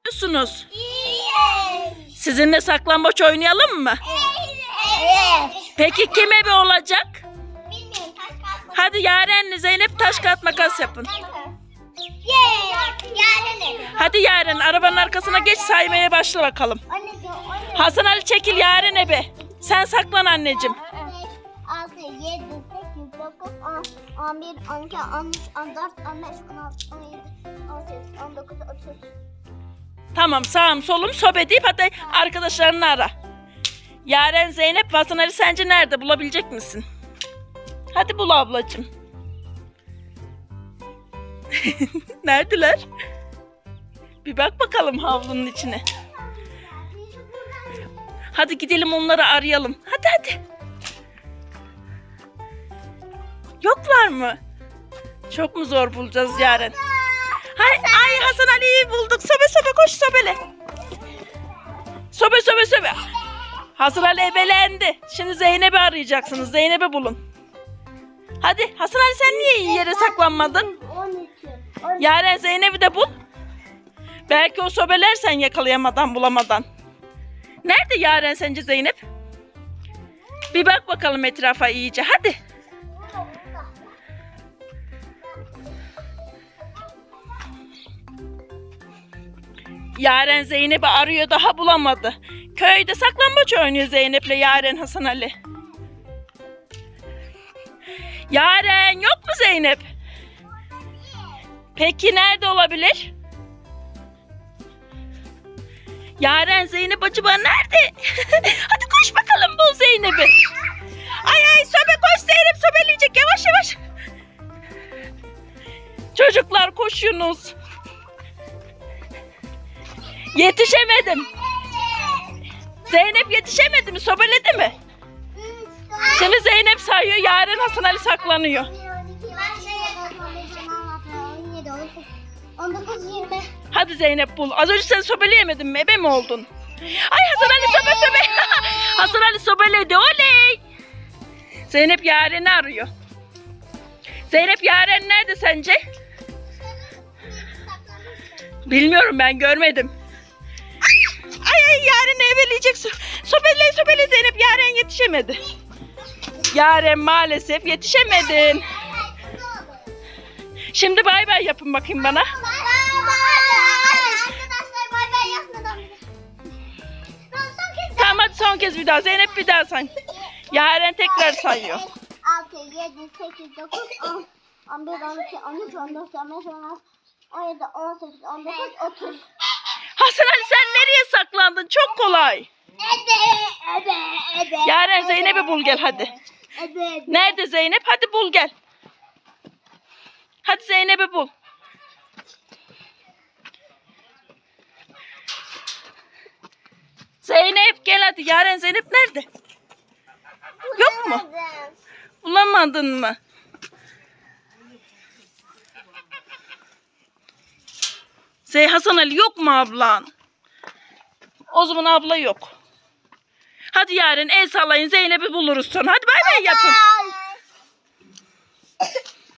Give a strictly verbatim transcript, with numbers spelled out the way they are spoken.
musunuz? Evet. Sizinle saklambaç oynayalım mı? Evet. Peki kim ebe olacak? Bilmiyorum, taş kağıt. Hadi Yaren'le Zeynep taş kağıt makas yapın. Yarın. Hadi Yaren arabanın arkasına geç, saymaya başla bakalım. Hasan Ali çekil, Yaren ebe. Sen saklan anneciğim. altı, yedi, sekiz, dokuz, on, on bir, on iki, on üç, on dört, on beş, on altı, on yedi, on sekiz, on dokuz, otuz. Tamam, sağım solum sobe deyip hadi arkadaşlarını ara. Yaren, Zeynep, Hasan Ali sence nerede, bulabilecek misin? Hadi bul ablacığım. Neredeler? Bir bak bakalım havlunun içine. Hadi gidelim onları arayalım. Hadi hadi. Yoklar mı? Çok mu zor bulacağız Yaren? Hay, ay Hasan Ali'yi bulduk. Sobe sobe koş sobele. Sobe sobe sobe. Hasan Ali ebelendi. Şimdi Zeynep'i arayacaksınız. Zeynep'i bulun. Hadi Hasan Ali sen niye iyi yere saklanmadın? Yaren Zeynep'i de bul. Belki o sobelersen yakalayamadan bulamadan. Nerede Yaren sence Zeynep? Bir bak bakalım etrafa iyice. Hadi. Yaren Zeynep'i arıyor, daha bulamadı. Köyde saklambaç oynuyor Zeynep'le Yaren, Hasan Ali. Yaren yok mu Zeynep? Peki nerede olabilir? Yaren Zeynep acaba nerede? Hadi koş bakalım bul Zeynep'i. Ay ay sobe koş, Zeynep sobeleyecek, yavaş yavaş. Çocuklar koşunuz. Yetişemedim. Zeynep yetişemedi mi? Sobeledi mi? Şimdi Zeynep sayıyor, Yaren Hasan Ali saklanıyor. on dokuz, yirmi. Hadi Zeynep bul. Az önce sen sobeleyemedin mi? Ebe mi oldun? Ay Hasan Ali sobe sobe. Hasan Ali sobeledi. Oley. Zeynep Yaren'i arıyor. Zeynep Yaren nerede sence? Bilmiyorum, ben görmedim. Ay ay Yaren'i ebeleyecek. Sobele sobele Zeynep, Yaren yetişemedi. Yaren maalesef yetişemedin. Şimdi bay bay yapın bakayım bana. Arkadaşlar bay bay yapmadan. Tamam hadi son kez bir daha. Zeynep bir daha say. Yaren tekrar sayıyor. altı, yedi, sekiz, dokuz, on, on bir, on iki, on üç, on dört, on beş, on altı, on yedi, on sekiz, on dokuz, otuz. Hasan Ali sen nereye saklandın? Çok kolay. Ebe, ebe, ebe. Yaren Zeynep'i bul gel hadi. Ebe, ebe. Nerede Zeynep? Hadi bul gel. Hadi Zeynep'i bul. Zeynep gel hadi. Yaren Zeynep nerede? Yok mu? Bulamadın mı? Zey Hasan Ali yok mu ablan? O zaman abla yok. Hadi Yaren el sallayın, Zeynep'i buluruz sonra. Hadi bay bay yapın. Bye.